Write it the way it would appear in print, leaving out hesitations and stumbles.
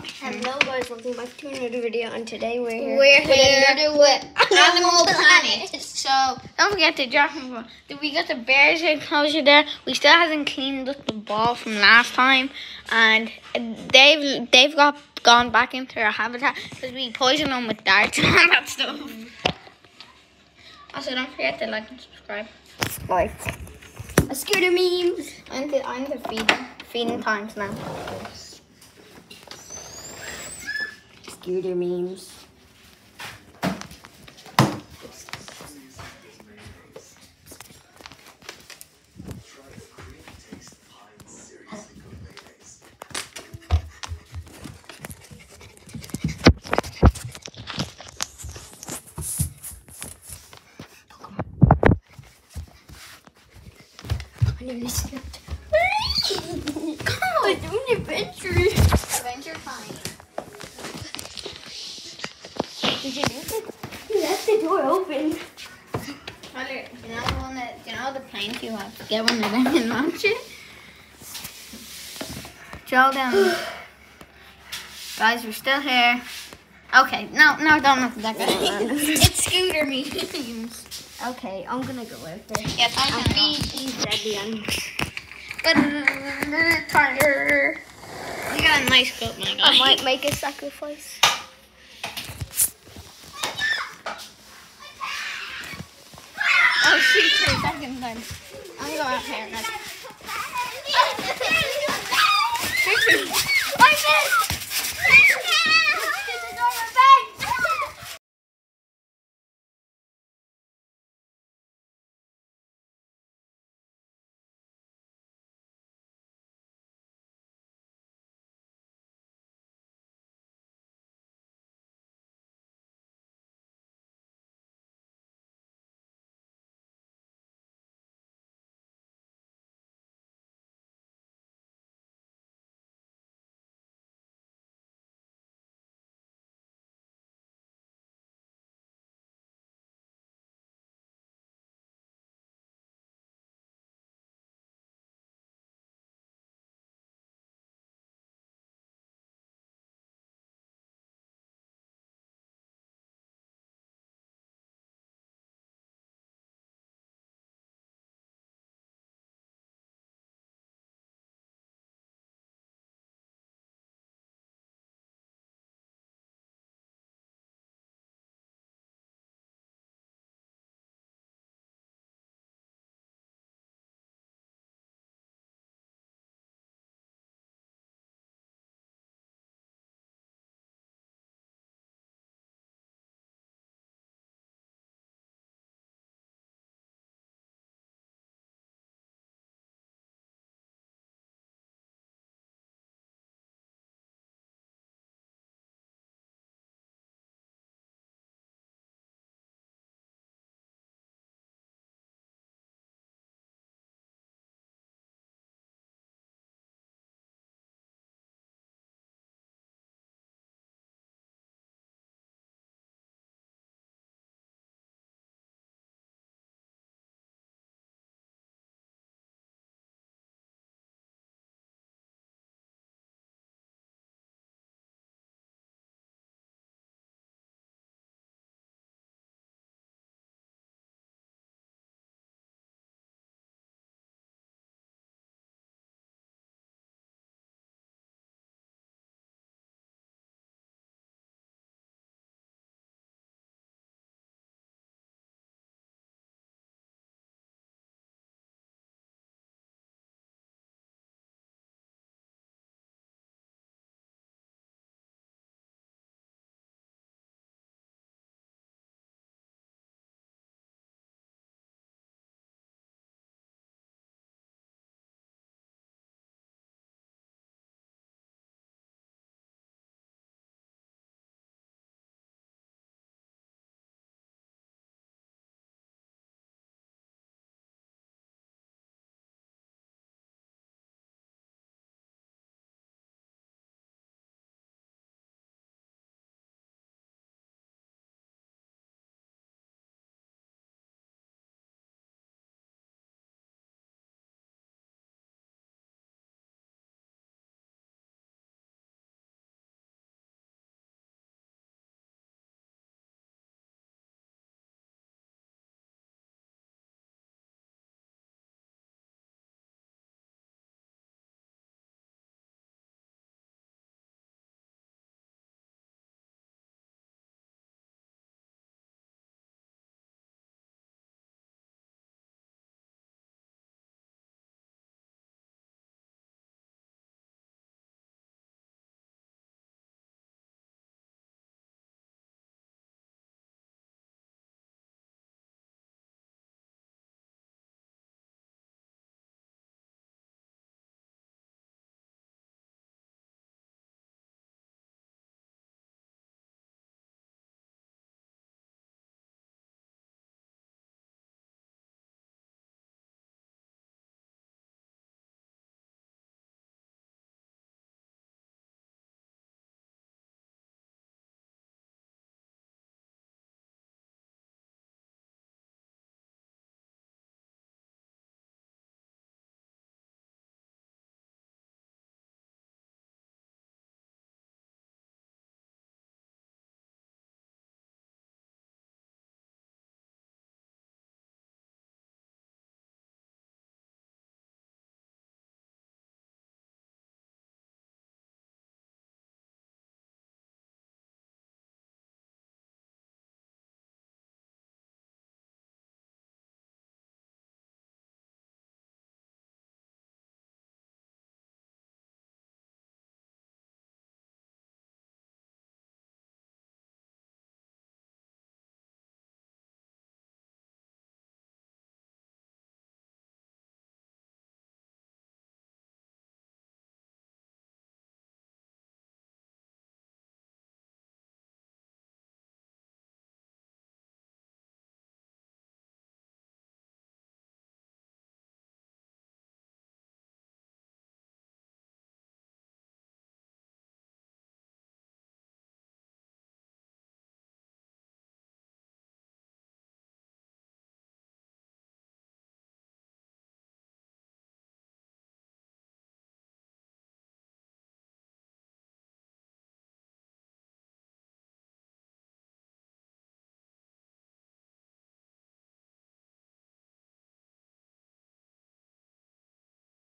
Hello guys, welcome back to another video, and today we're here with Animal Planet. So don't forget to drop them. We got the bears enclosure there. We still hasn't cleaned up the ball from last time, and they've gone back into their habitat because we poisoned them with darts and all that stuff. Also, don't forget to like and subscribe. like a scooter memes. I'm the feeding times now. Scooter memes. I nearly skipped. God, doing adventures. Adventure time. Did you do it? You left the door open. Tyler, do you know the planes you have to get one of them and launch it? Joel down. Guys, we're still here. Okay, no, don't look at that guy. It's scooter memes. Okay, I'm gonna go out there. Yeah, and feed these deadly animals. Tyler, you got a nice coat, my guy. I might make a sacrifice. Oh shoot, for a second then. I'm gonna go out here and I missed!